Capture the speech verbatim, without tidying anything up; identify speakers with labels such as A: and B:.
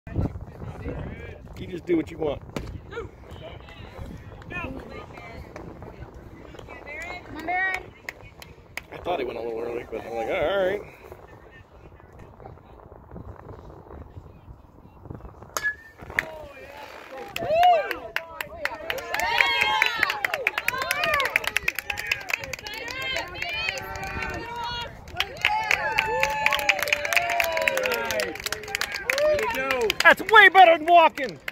A: You just do what you want.
B: Come on, Baron.
A: I thought he went a little early, but I'm like, all right. That's way better than walking.